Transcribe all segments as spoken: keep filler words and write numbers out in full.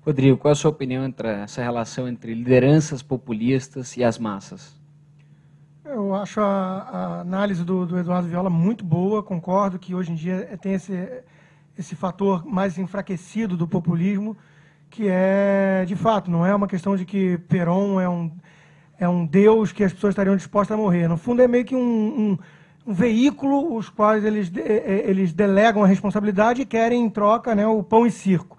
Rodrigo, qual é a sua opinião entre essa relação entre lideranças populistas e as massas? Eu acho a, a análise do, do Eduardo Viola muito boa, concordo que hoje em dia tem esse, esse fator mais enfraquecido do populismo, que é, de fato, não é uma questão de que Perón é um, é um deus que as pessoas estariam dispostas a morrer. No fundo, é meio que um, um, um veículo os quais eles, eles delegam a responsabilidade e querem, em troca, né, o pão e circo.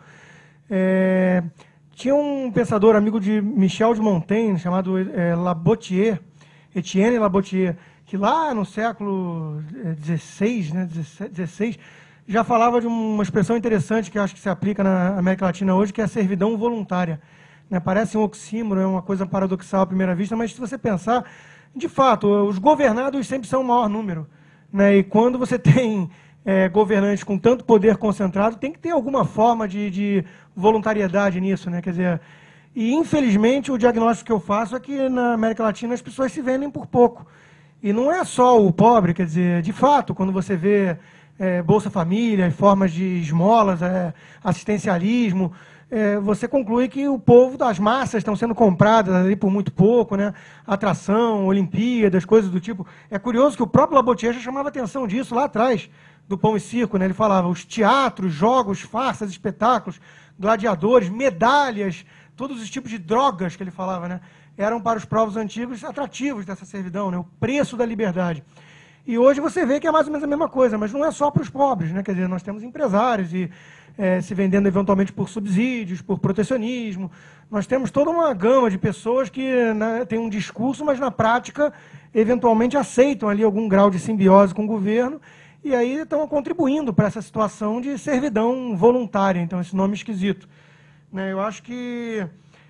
É, tinha um pensador amigo de Michel de Montaigne, chamado é, Labotier, Etienne Labotier, que lá no século dezesseis, né, dezesseis, já falava de uma expressão interessante que eu acho que se aplica na América Latina hoje, que é a servidão voluntária. Né, parece um oxímoro, é uma coisa paradoxal à primeira vista, mas se você pensar, de fato, os governados sempre são o maior número. Né, e quando você tem é, governantes com tanto poder concentrado, tem que ter alguma forma de, de voluntariedade nisso. Né, quer dizer, e, infelizmente, o diagnóstico que eu faço é que na América Latina as pessoas se vendem por pouco. E não é só o pobre, quer dizer, de fato, quando você vê é, Bolsa Família, formas de esmolas, é, assistencialismo, é, você conclui que o povo das massas estão sendo compradas ali por muito pouco, né? Atração, Olimpíadas, coisas do tipo. É curioso que o próprio Labotier já chamava atenção disso lá atrás, do Pão e Circo, né? Ele falava os teatros, jogos, farsas, espetáculos, gladiadores, medalhas, todos os tipos de drogas que ele falava, né, eram para os povos antigos atrativos dessa servidão, né, o preço da liberdade. E hoje você vê que é mais ou menos a mesma coisa, mas não é só para os pobres, né, quer dizer, nós temos empresários e é, se vendendo eventualmente por subsídios, por protecionismo. Nós temos toda uma gama de pessoas que, né, têm um discurso, mas na prática eventualmente aceitam ali algum grau de simbiose com o governo e aí estão contribuindo para essa situação de servidão voluntária, então esse nome esquisito. Eu acho que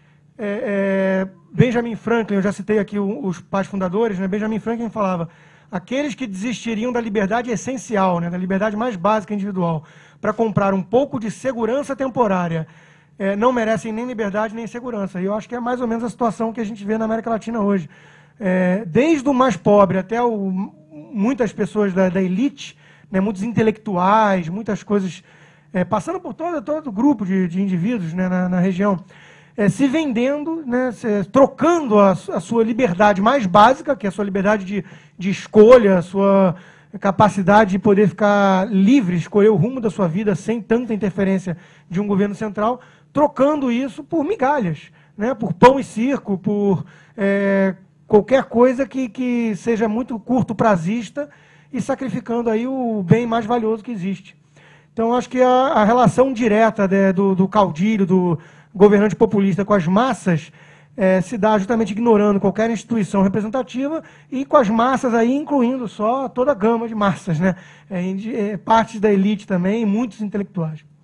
é, é, Benjamin Franklin, eu já citei aqui os pais fundadores, né? Benjamin Franklin falava, aqueles que desistiriam da liberdade essencial, né? Da liberdade mais básica individual, para comprar um pouco de segurança temporária, é, não merecem nem liberdade nem segurança. E eu acho que é mais ou menos a situação que a gente vê na América Latina hoje. É, desde o mais pobre até o, muitas pessoas da, da elite, né? Muitos intelectuais, muitas coisas... É, passando por todo, todo grupo de, de indivíduos, né, na, na região, é, se vendendo, né, se, trocando a, a sua liberdade mais básica, que é a sua liberdade de, de escolha, a sua capacidade de poder ficar livre, escolher o rumo da sua vida sem tanta interferência de um governo central, trocando isso por migalhas, né, por pão e circo, por é, qualquer coisa que, que seja muito curto prazista e sacrificando aí o bem mais valioso que existe. Então, acho que a, a relação direta, né, do, do caudilho, do governante populista com as massas, é, se dá justamente ignorando qualquer instituição representativa e com as massas aí incluindo só toda a gama de massas, né? É, é, partes da elite também e muitos intelectuais.